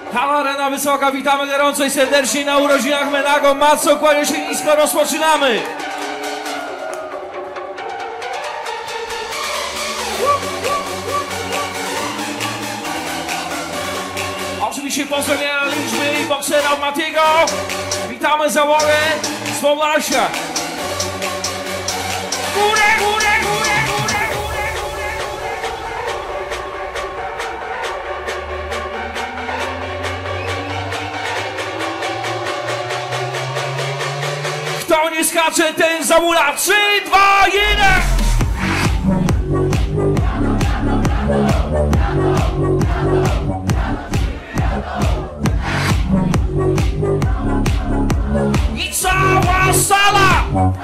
Hala Arena Wysoka, witamy gorąco i serdecznie na urodzinach Menago. Matco, kłaniam się nisko, rozpoczynamy! Oczywiście pozdrowienia liczby i boksera Matiego. Witamy załogę z Podlasia. Górę, górę, górę, górę, górę, górę, górę. Kto nie skacze, ten zamula. 3, 2, 1! I cała sala!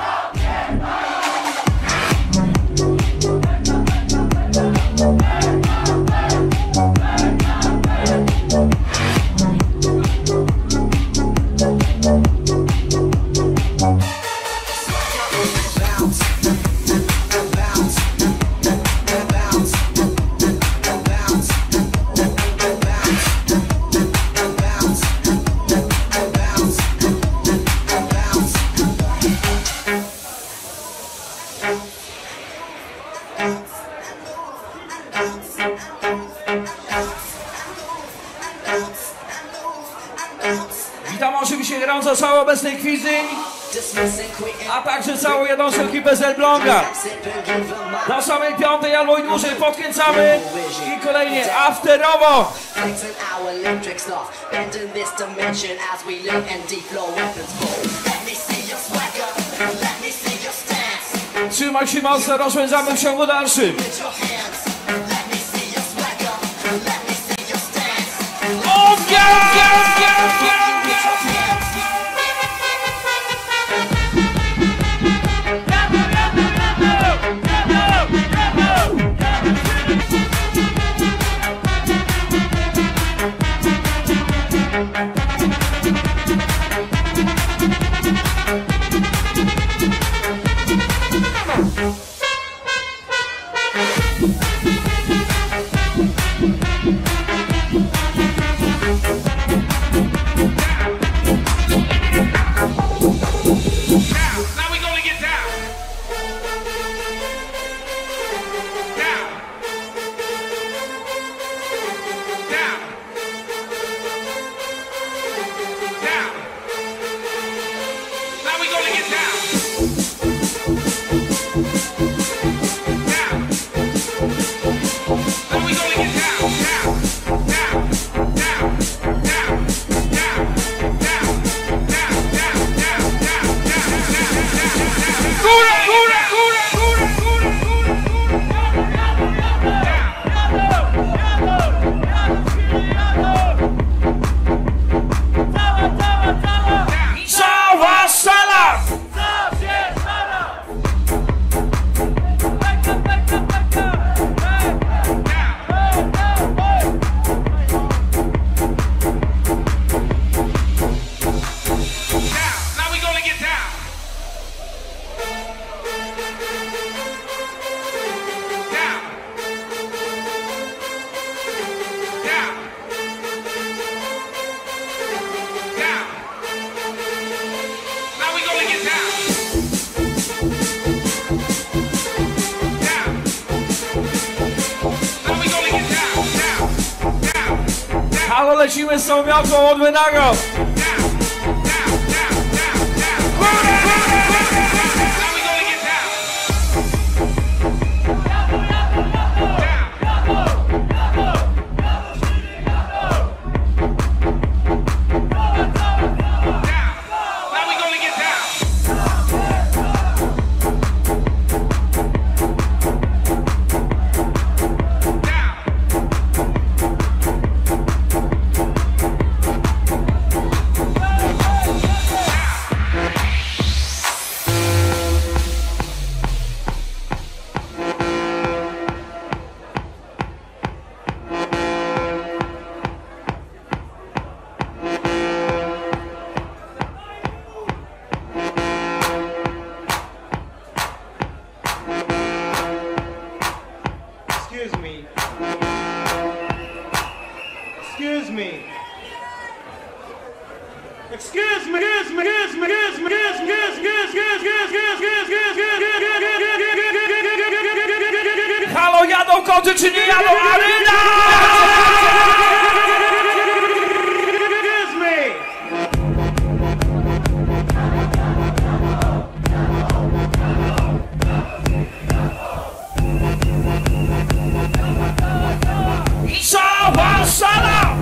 Witam oczywiście gorąco całą obecnej Kwidzyń, a także całą jednostkę ekipę z Elbląga. Do samej 5 albo i dłużej podkręcamy i kolejnie afterowo. Trzymaj się mocno, rozpędzamy w ciągu dalszym. Halo, lecimy z tą miotą od Menago. Excuse me. Excuse me. Halo, jadą koty czy nie jadą? Aryna! I cała sala!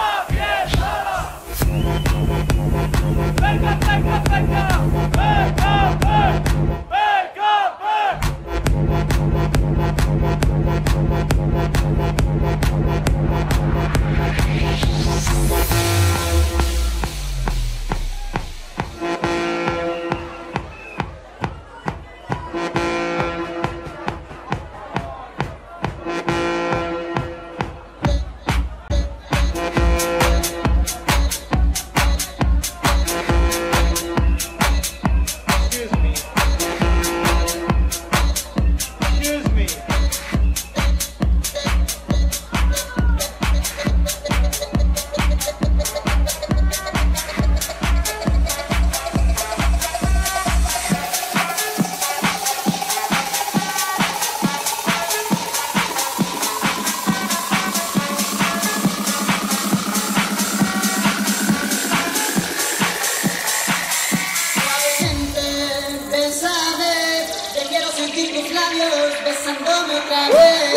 Besándome otra vez.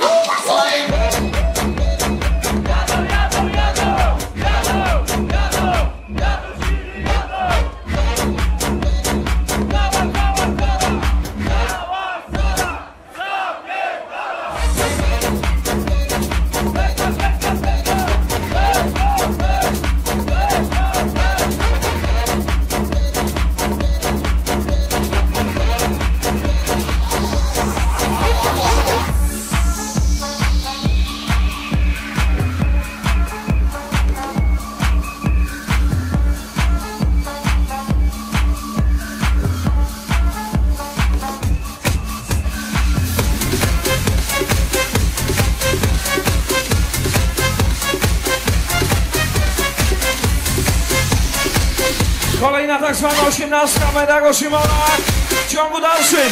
Kolejna tak zwana 18 Medego Szymona w ciągu dalszym.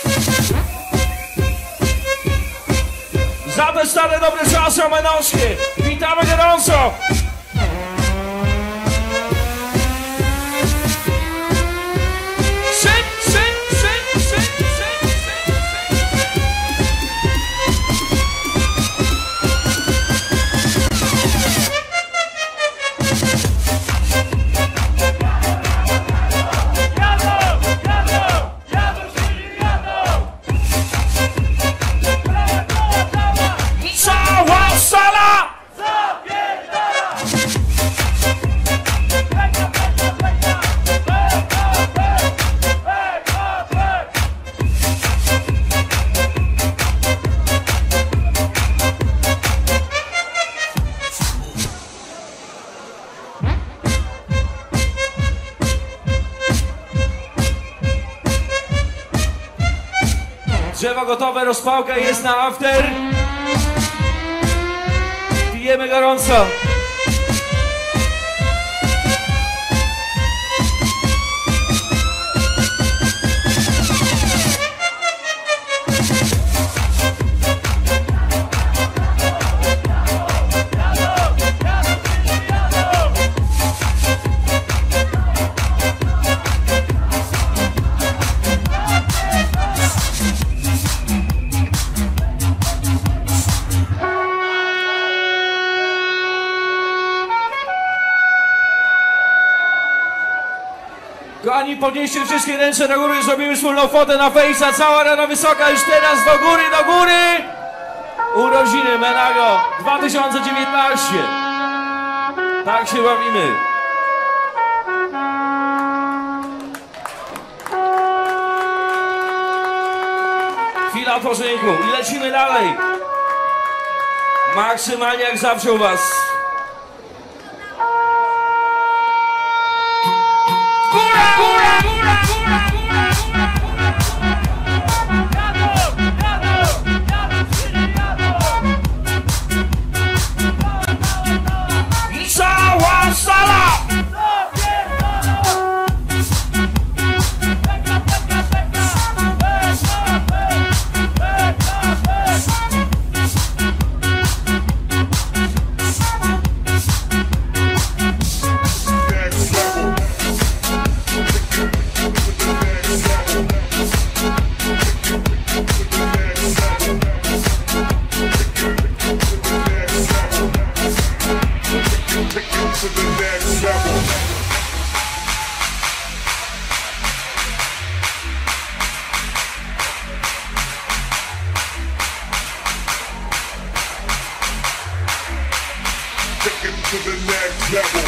Za te stare dobre czasy omenowskie. Witamy gorąco. Drzewo gotowe, rozpałka jest na after. Pijemy gorąco. Kochani, podnieście wszystkie ręce do góry, zrobimy wspólną fotę na Face'a. Cała rada wysoka, już teraz do góry, do góry! Urodziny Menago 2019. Tak się bawimy. Chwila odpoczynku i lecimy dalej. Maksymalnie jak zawsze u was. I cała sala! to the next level.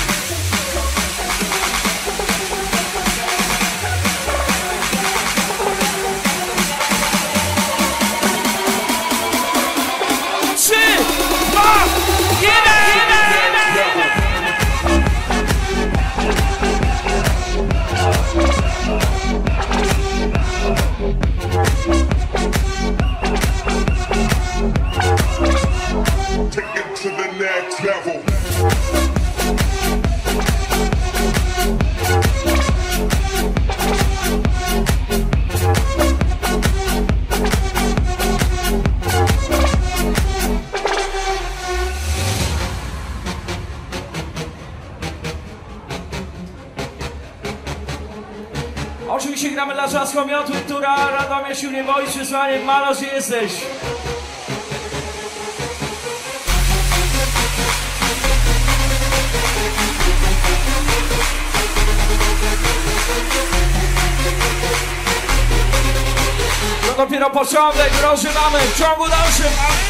Oczywiście gramy dla Trzasko Miotły, która Radomia się nie boi, przysłanie Malo, gdzie jesteś? To dopiero początek, rozżywamy w ciągu dalszym.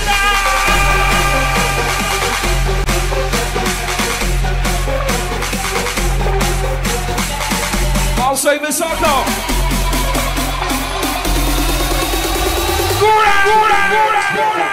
Mocno i wysoko! Góra, góra, góra, góra!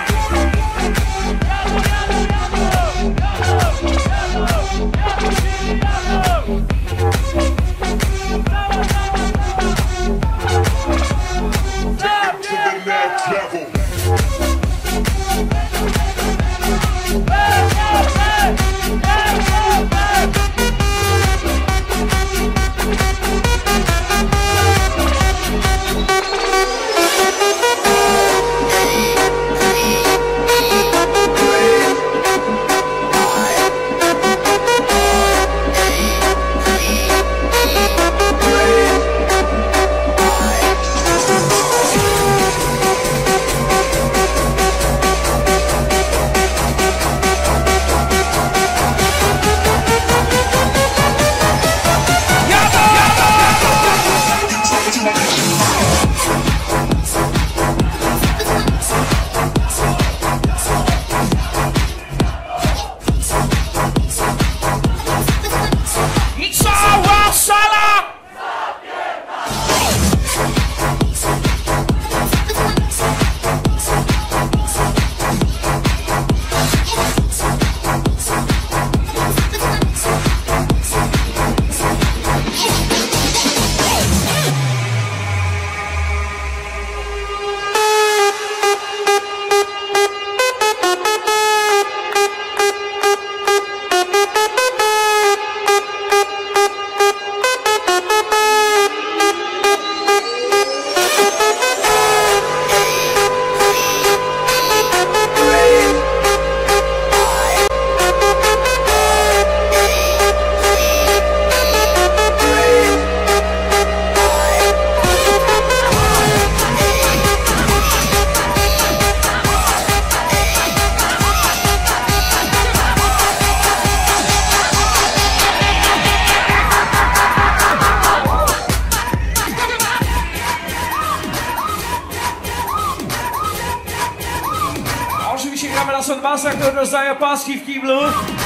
Sonbasa, który rozdaje paski w kiblu.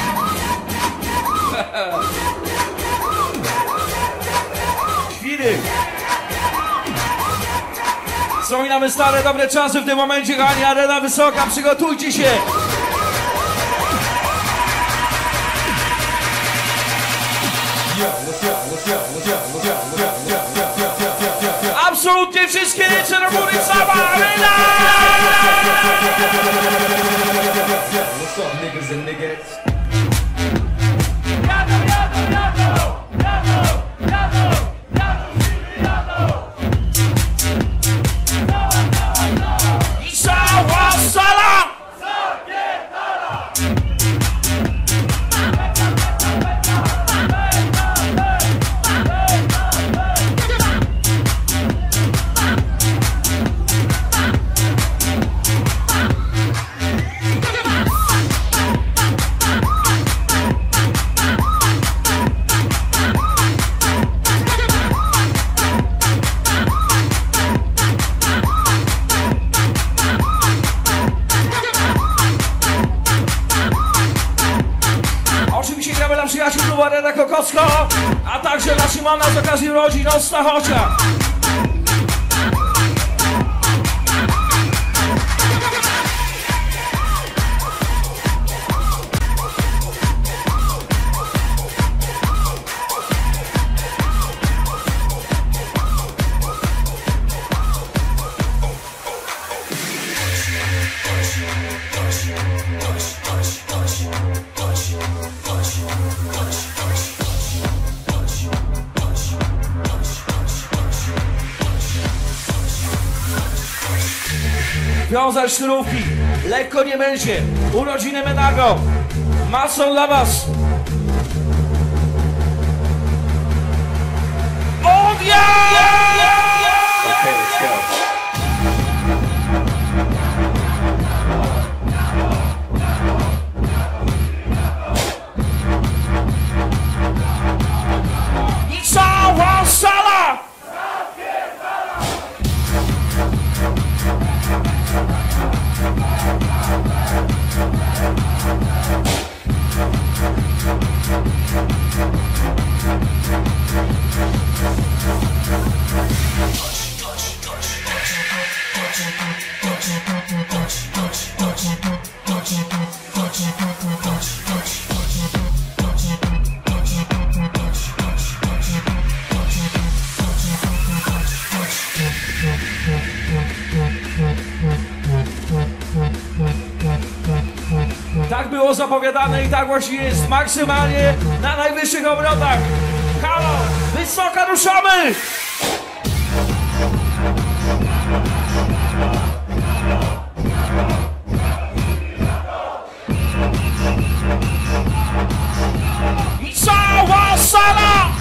Świry. Wspominamy stare, dobre czasy w tym momencie, kochani, arena wysoka, przygotujcie się. Absolutnie wszystkie ręce do góry, cała arena! What's up, niggas and niggas? I cała sala! przyjaciół klubu Arena Kokocko, a także dla Szymona z okazji urodzin od Stachocia. Wiązać sznurówki, lekko nie będzie, urodziny Menago, masą dla was. Ognia! Okay, let's go. I cała sala! Tak było zapowiadane i tak właśnie jest, maksymalnie na najwyższych obrotach. Halo, wysoko ruszamy! I cała sala!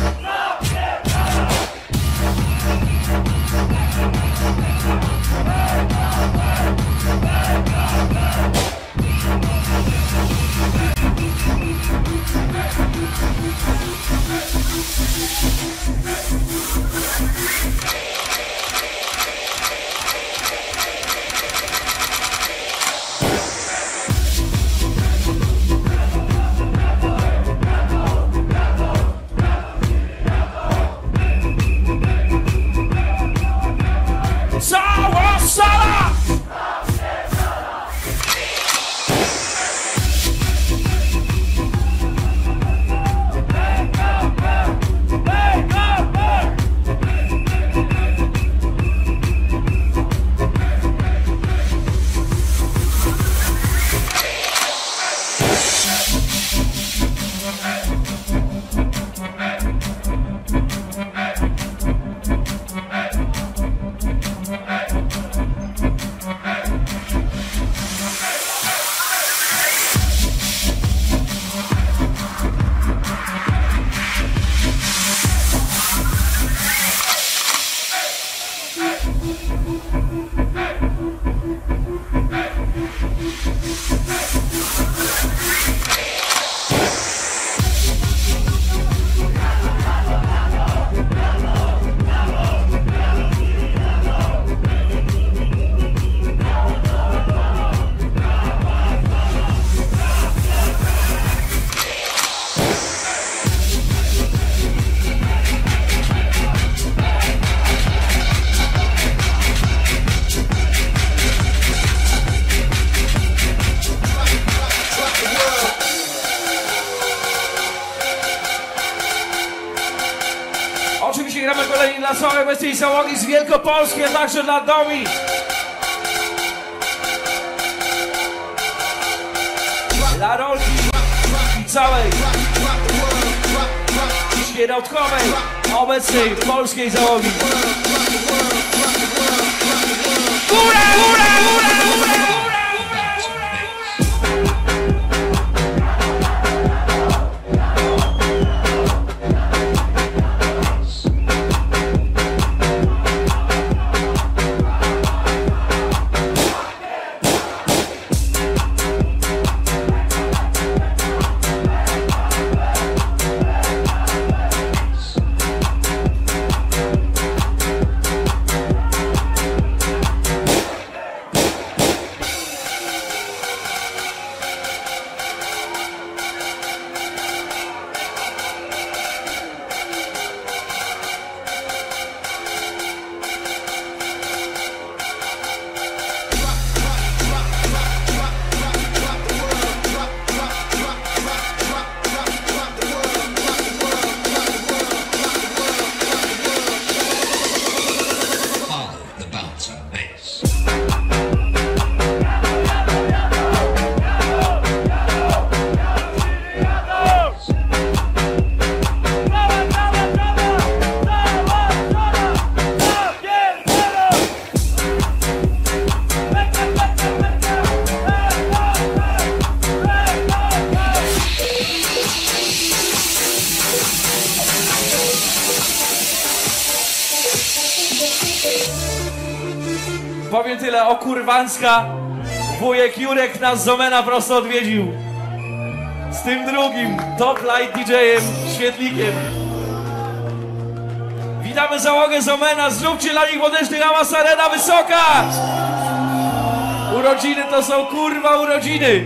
Cała sala! Oczywiście gramy kolejni dla całej obecnej załogi z Wielkopolski, a także dla Domi. Dla Rolki i całej środkowej obecnej polskiej załogi. Góra, góra, góra, góra, góra! Powiem tyle, o kurwanska, wujek Jurek nas z Omena prosto odwiedził. Z tym drugim, top light DJ-em, świetlikiem. Witamy załogę z Omena, zróbcie dla nich młodecznych amasarena wysoka! Urodziny to są kurwa urodziny!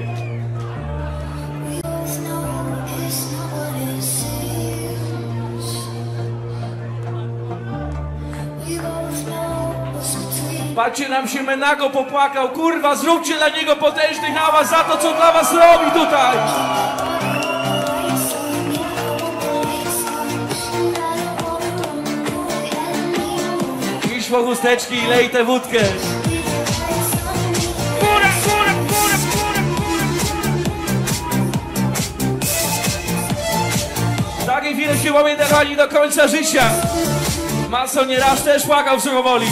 Patrzcie, nam się Menago popłakał, kurwa, zróbcie dla niego potężny hałas za to, co dla was robi tutaj! Idź po chusteczki i lej tę wódkę! Takie chwile się pamiętali do końca życia! Maso nieraz też płakał w Suchowoli!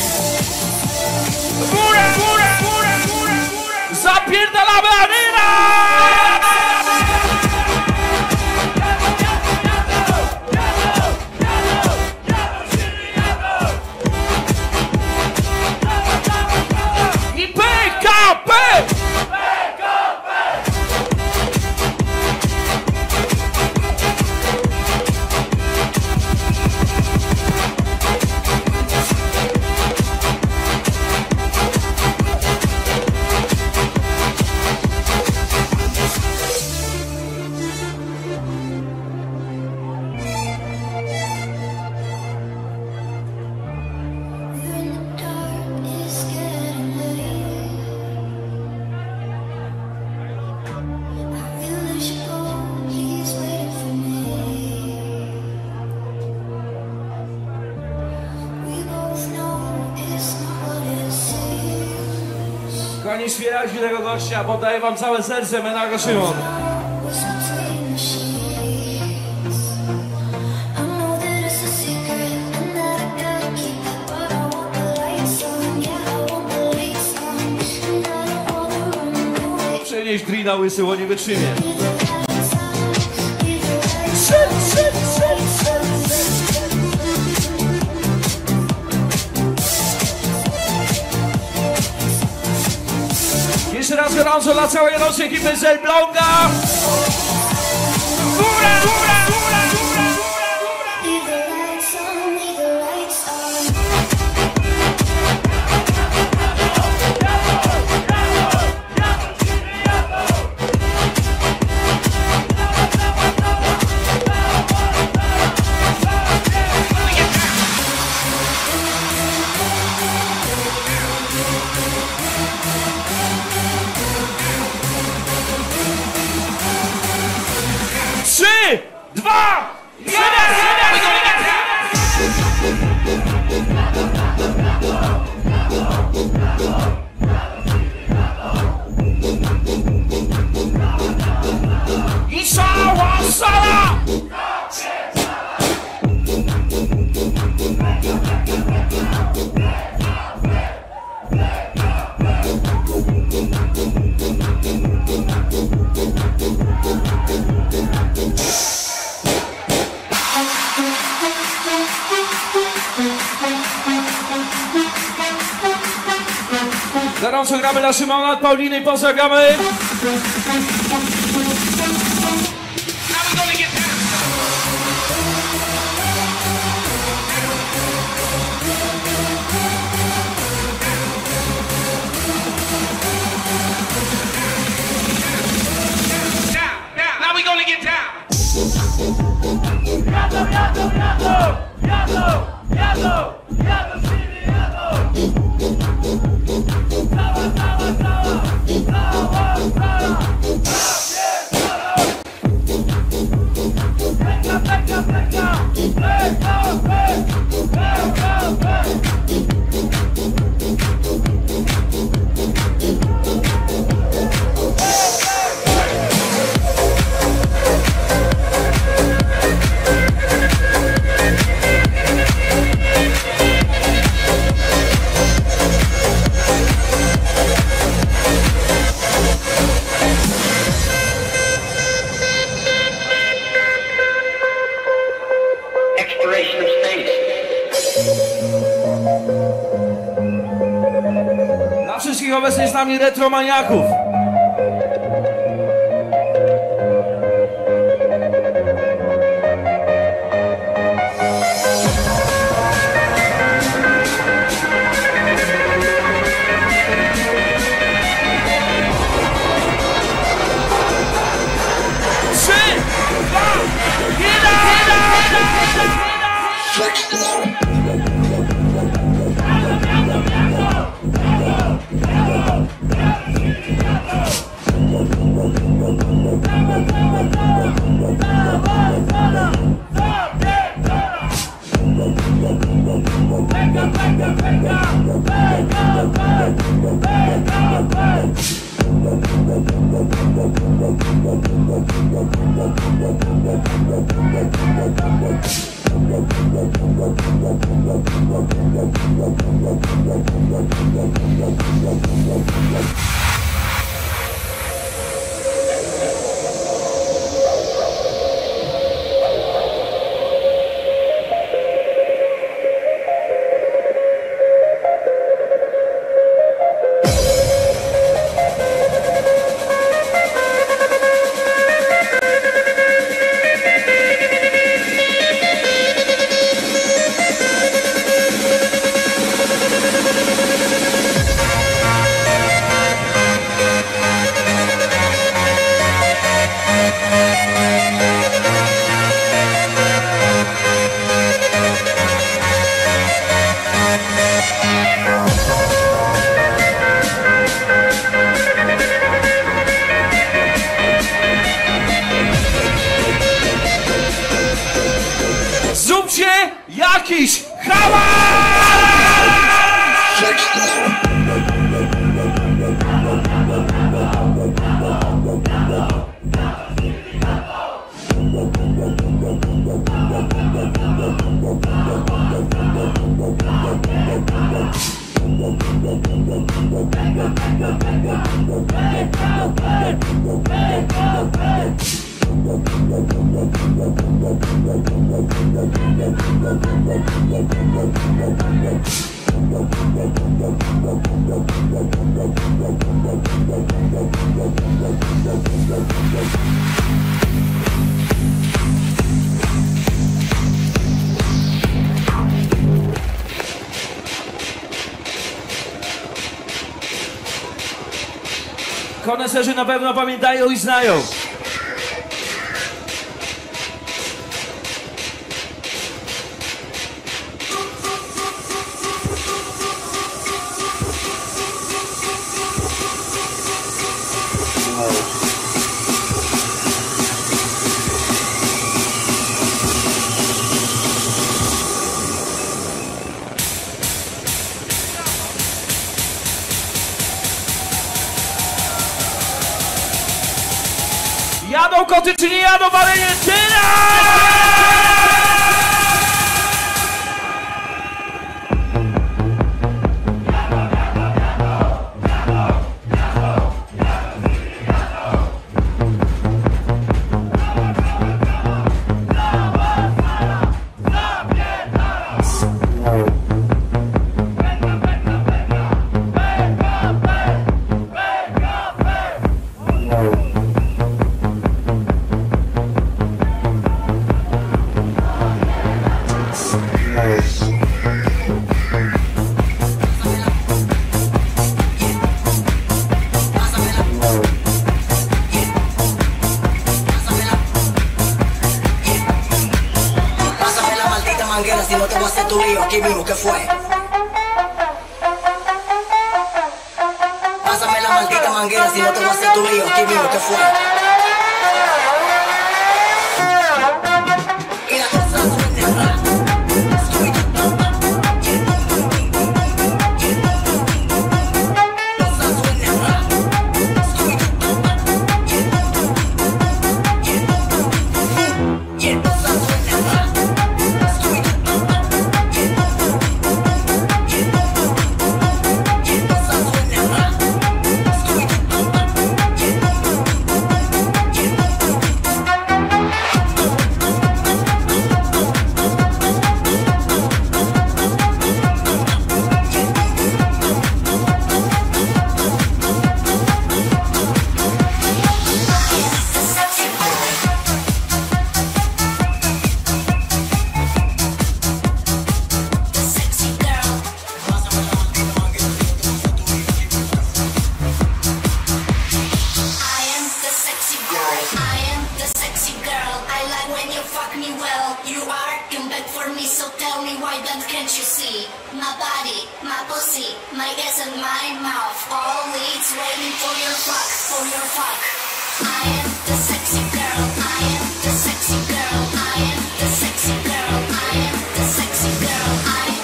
Zapierdalamy Aryna! I PKP! Nie śpiewać tego gościa, bo daję wam całe serce, Menago Szymon. Przenieś drina łysy, bo nie wytrzymie. Jeszcze raz gorąco dla całej naszej ekipy z Elbląga! Góra, góra, góra, góra, Trzy, dwa, jeden! I cała sala! Gorąco gramy dla Szymona, Pauliny i pozdrawiamy. Now we gonna get down. wszystkich obecnych z nami retromaniaków. Jakiś hałas! Koneserzy na pewno pamiętają i znają. Jadą koty czy nie jadą, ale nie tyle! Si no te voy a hacer tu lío, aquí mismo, ¿qué fue? Pásame la maldita manguera, si no te voy a hacer tu lío, aquí mismo, ¿qué fue? Y la cosa suena. me well, you are come back for me, so tell me why then can't you see? My body, my pussy, my ass and my mouth, all it's waiting for your fuck, for your fuck. I am the sexy girl, I am the sexy girl, I am the sexy girl, I am the sexy girl, I am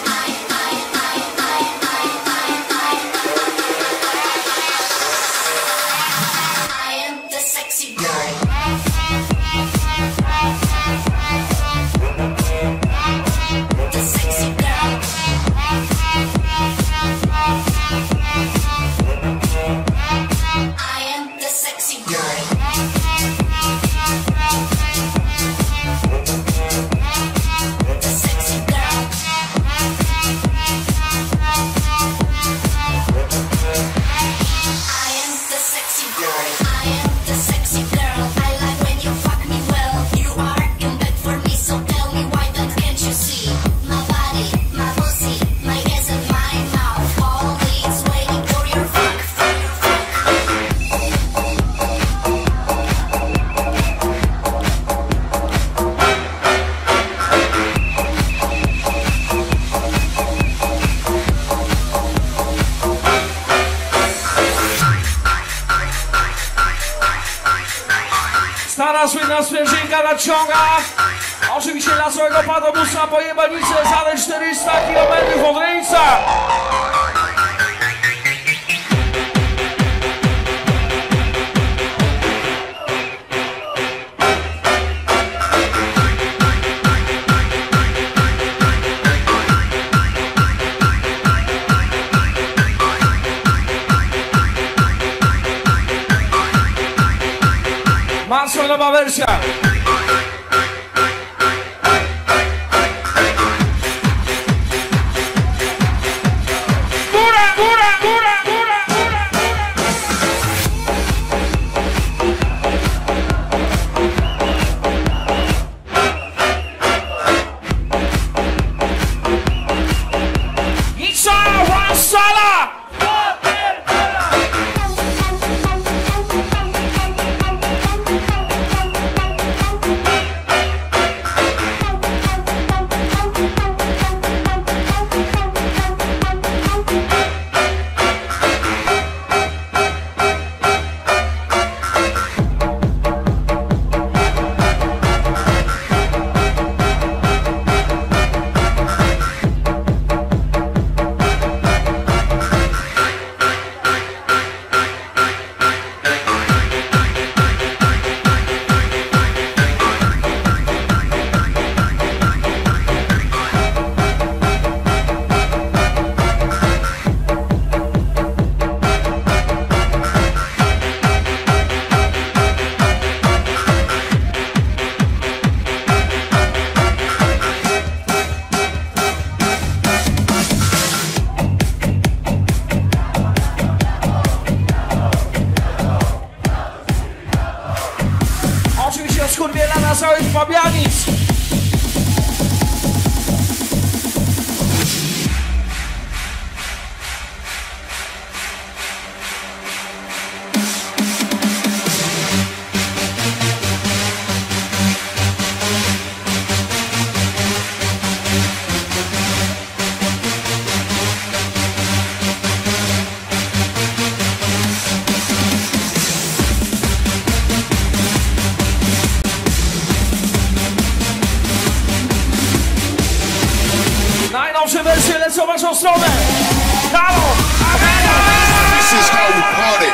the sexy girl. The sexy girl. I am the sexy girl. The sexy girl. I am the sexy girl. I am the sexy girl. I like when you fuck me well. You are come back for me, so tell me why then can't you see? My body, my pussy, my ass and my mouth, all these waiting for your fuck, for your fuck. Stara słynna sprężynka nadciąga. Oczywiście dla całego padobusa po jebanicy zale 400 km od Rejca. Mam swoją nowa wersja. Góra, góra, góra, góra, góra, góra. I cała sala! Oczywiście skurwiela na całych Fabianic. Najnowsze wersje lecą w waszą stronę. Halo! This is how we party.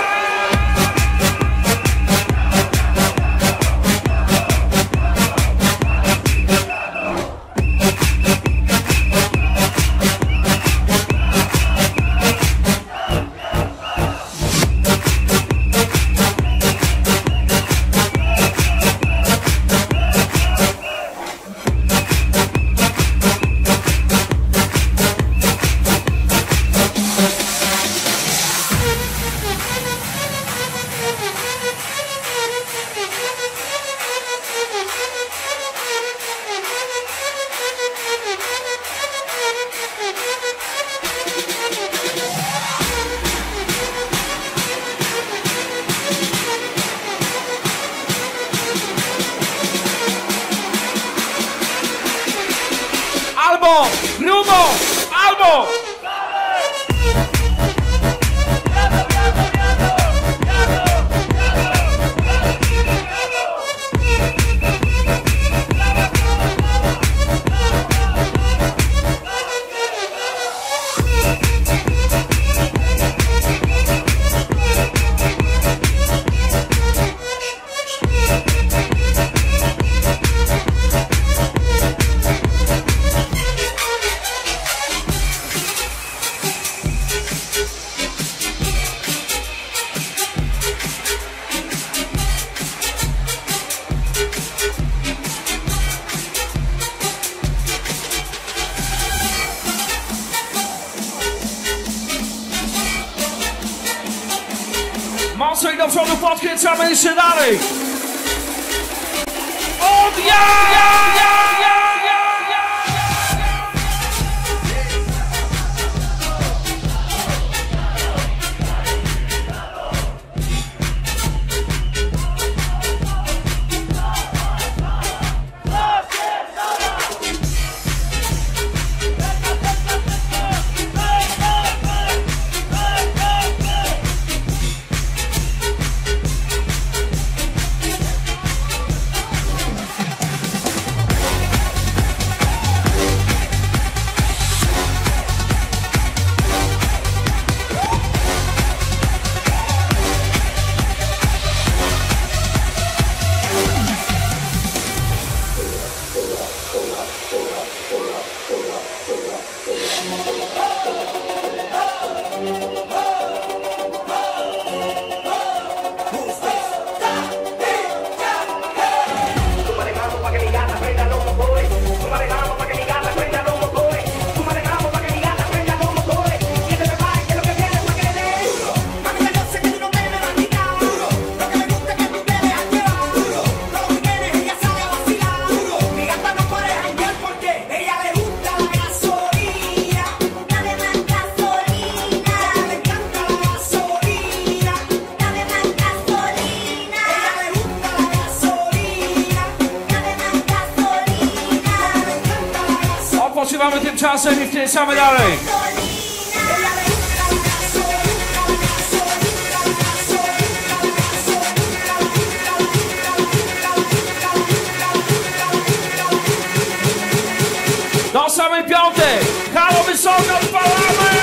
słabo, grubo, albo... Mocno i do przodu podkręcamy jeszcze dalej. Odpoczywamy tymczasem i wkręcamy dalej. Do samej piątej. Halo wysoko, odpalamy!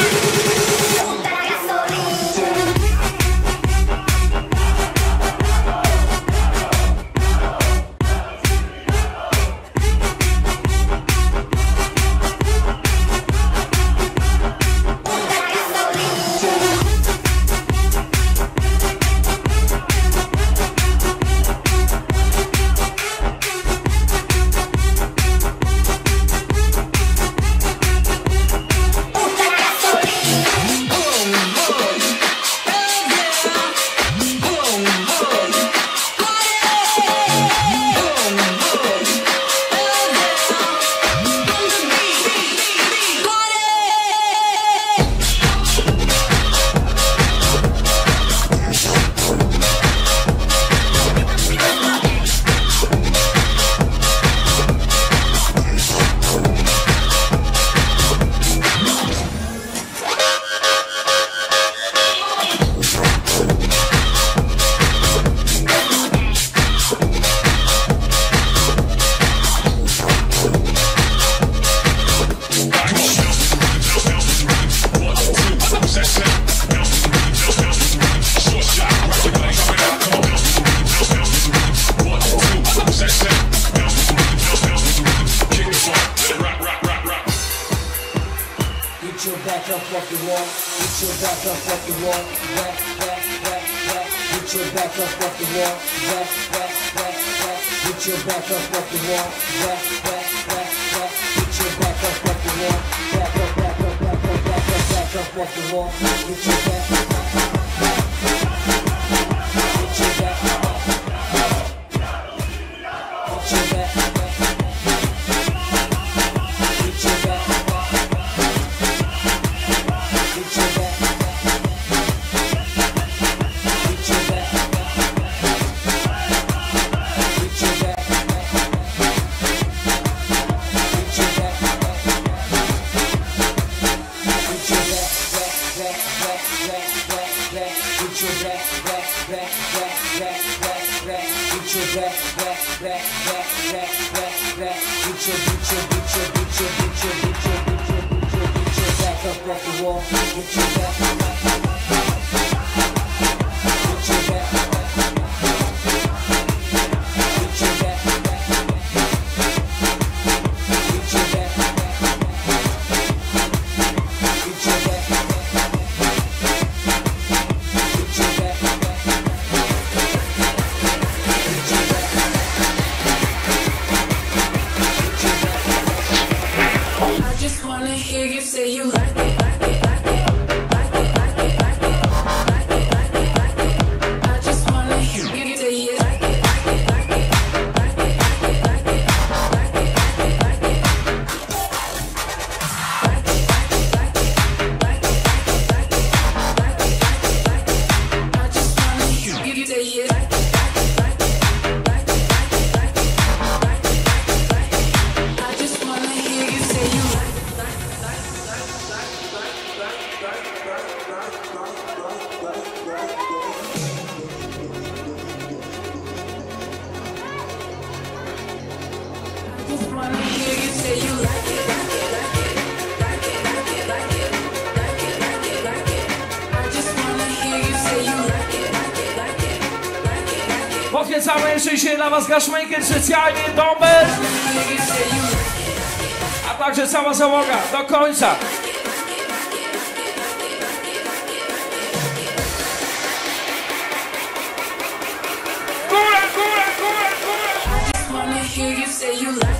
Podkręcamy jeszcze dzisiaj dla was Gashmaker, specjalnie Domber, a także cała załoga do końca. Góra, góra, góra, góra!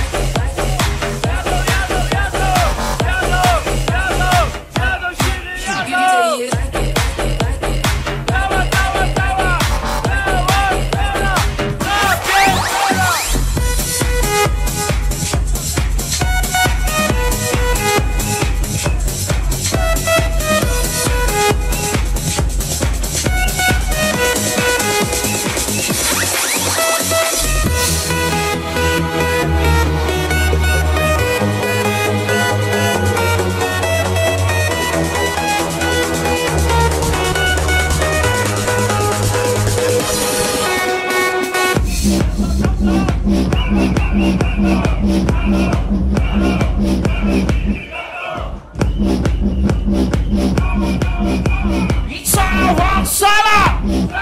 I cała sala!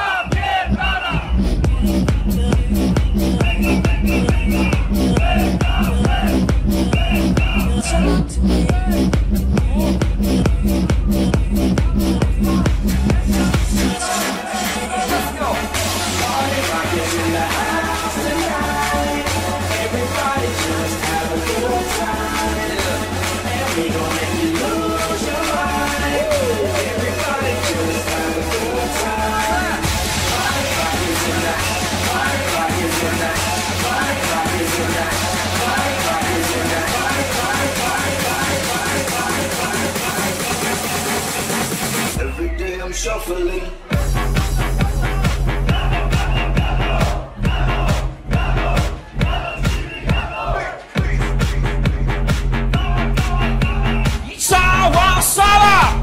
Every day I'm shuffling. I cała sala!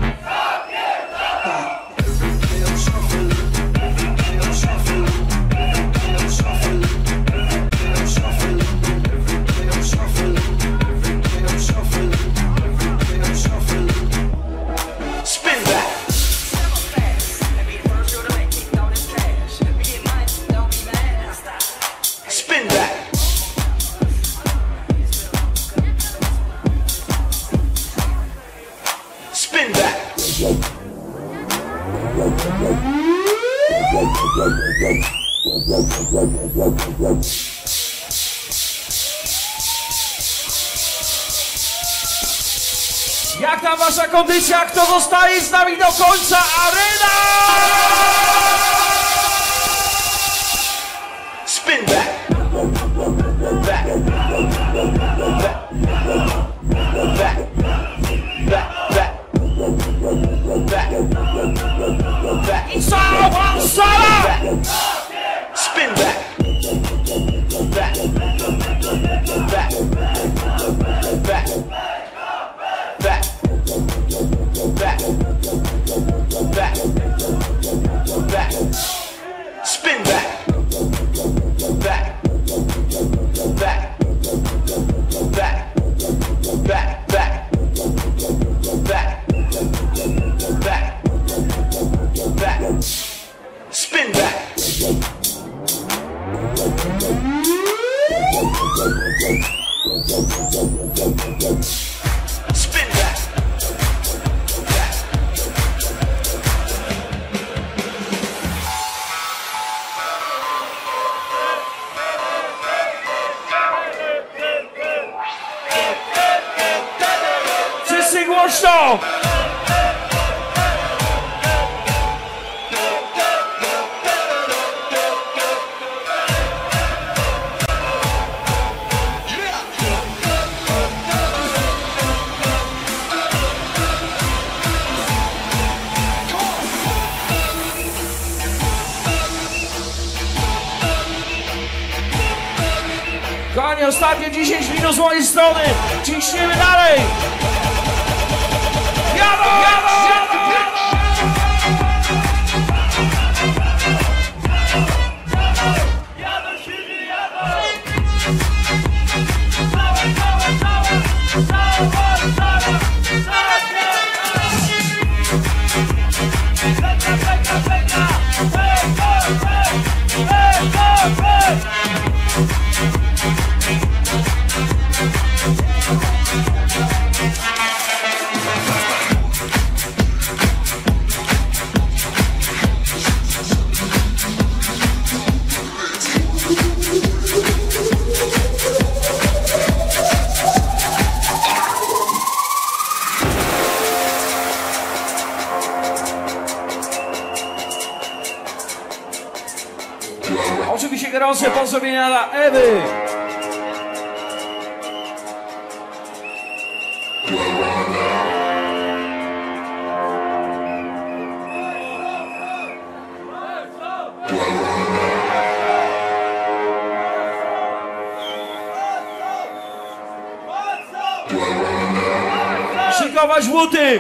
Spin back. Spin back. Spin back. Jak tam wasza kondycja? Kto zostaje z nami do końca? Arena! Spin back. Back. Back. Back. Back. Back. I cała sala! Spin back. Back. Back. Back. Back. Back. Back. Back. Spin back. Wszyscy głośno! Kochani, ostatnie 10 minut z mojej strony. Ciśniemy dalej. Jadą, jadą, jadą, Oczywiście gorące pozdrowienia dla Ewy. Szykować buty.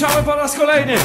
Zaliczamy po raz kolejny.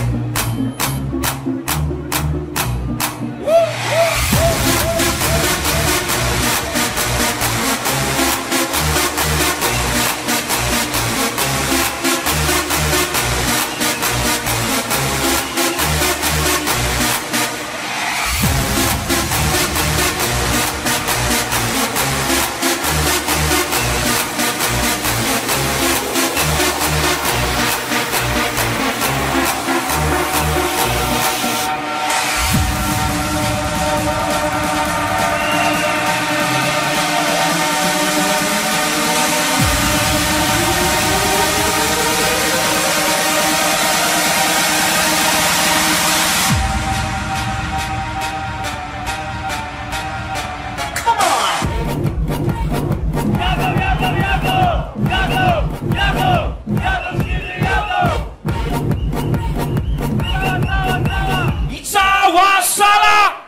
I cała sala!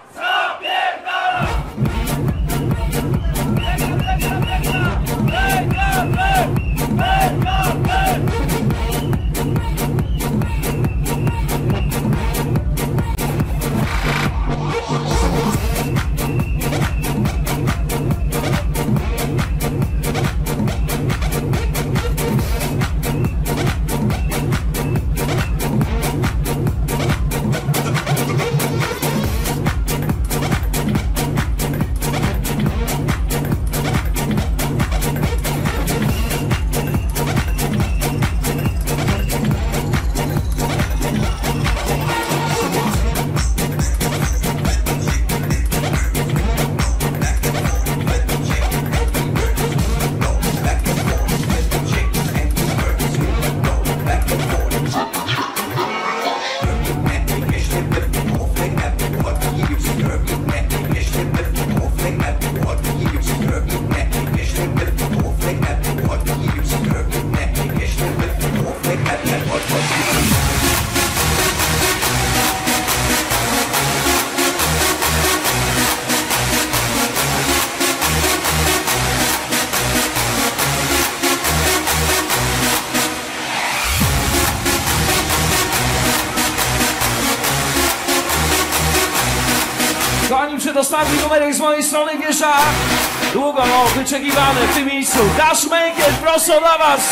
Zanim przedostatni numerek z mojej strony wiesza długo wyczekiwany w tym miejscu Dash Maker, proszę dla was!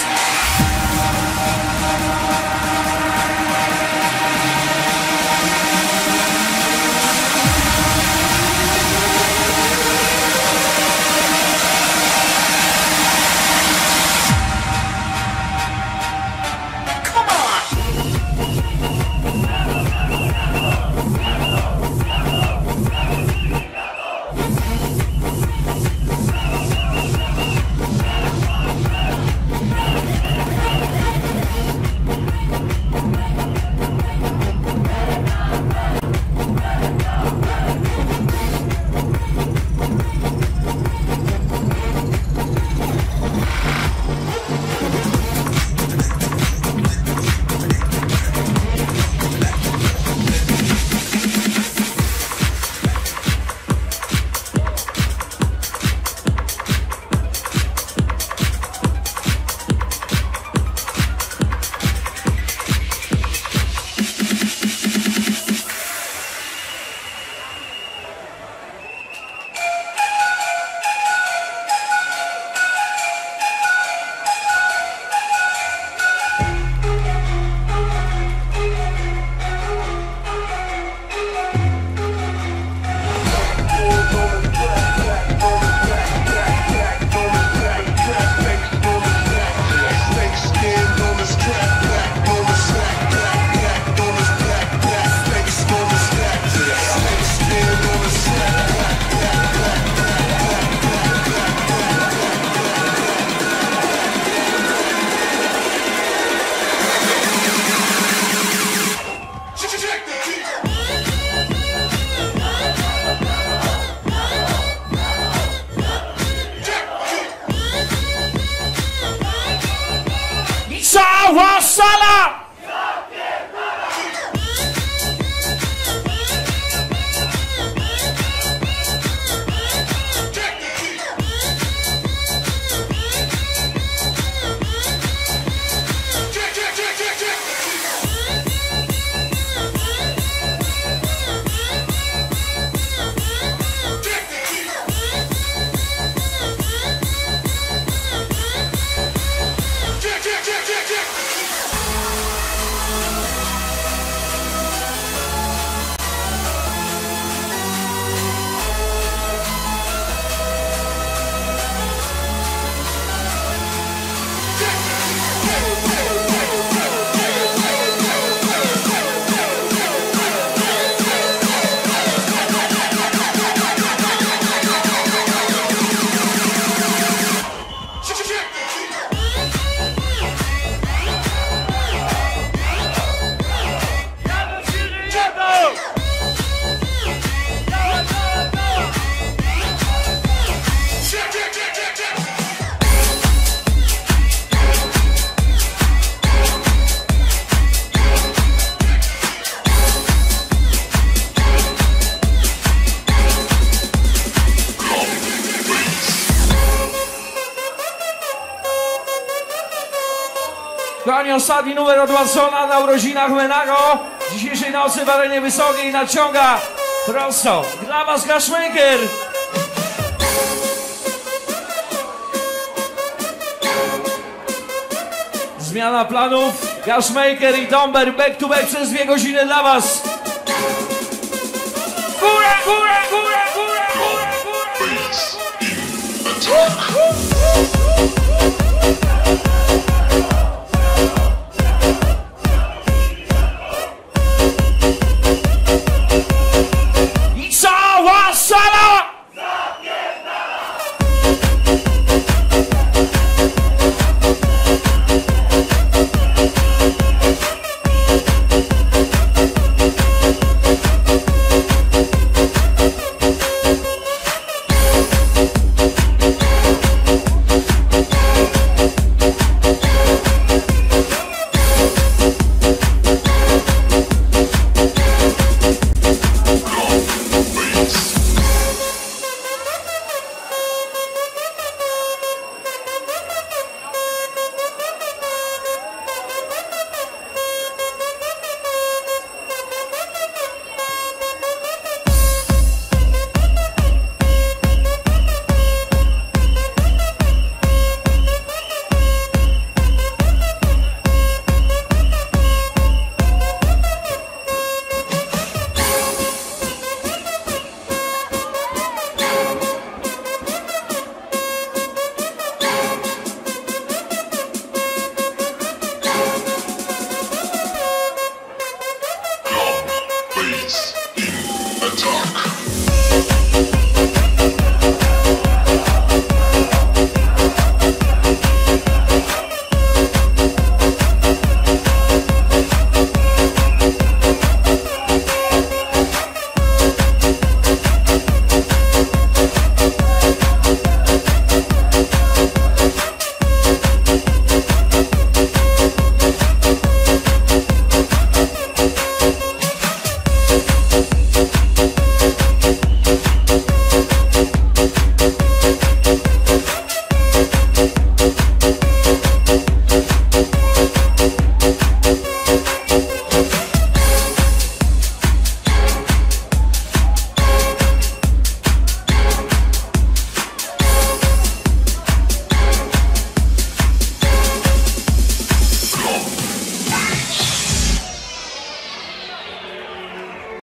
Kochani, ostatni numer od Watsona na urodzinach Menago. Dzisiejszej nocy w arenie wysokiej nadciąga prosto dla was Gashmaker. Zmiana planów. Gashmaker i Domber back to back przez 2 godziny dla was. Góra, góra, góra, góra, góra, góra. I cała sala! Talk.